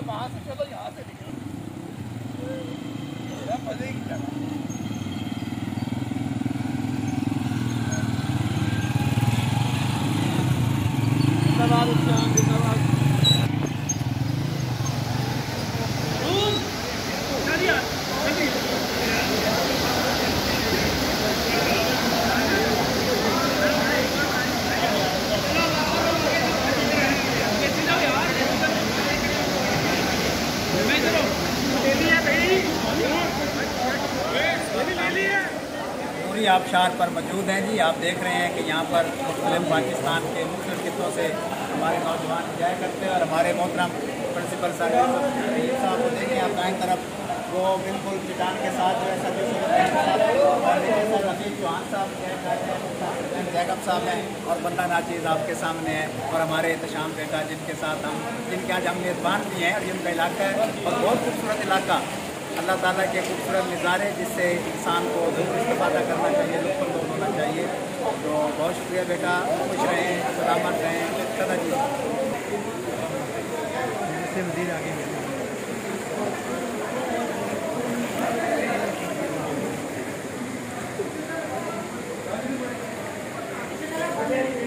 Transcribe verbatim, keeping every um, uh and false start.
वहां से चलो यहाँ से निकलो, मजे की जगह। पूरी आबशार पर मौजूद हैं जी। आप देख रहे हैं कि यहाँ पर मुख्तलिफ पाकिस्तान के मुख्तलिफ खितों से हमारे नौजवान जाया करते हैं और हमारे मोहतरम प्रिंसिपल साहब साहब को देखें आप दाएं तरफ, वो बिल्कुल चट्टान के साथ जो है सभी रफीक चौहान साहब जैकब साहब हैं और बंदा नाचीज़ आपके सामने है और हमारे एहतशाम बेटा जिनके साथ हम जिनके आज हम मेज़बान भी हैं और जिनका इलाका है और बहुत खूबसूरत इलाका, अल्लाह ताला के खूबसूरत नज़ारे जिससे इंसान को ज़रूर इस्तेफादा करना चाहिए, लुत्फ़ होना चाहिए। तो बहुत शुक्रिया बेटा, खुश रहें, सलामत रहें। सदा जी इससे मज़ीद आगे Thank you.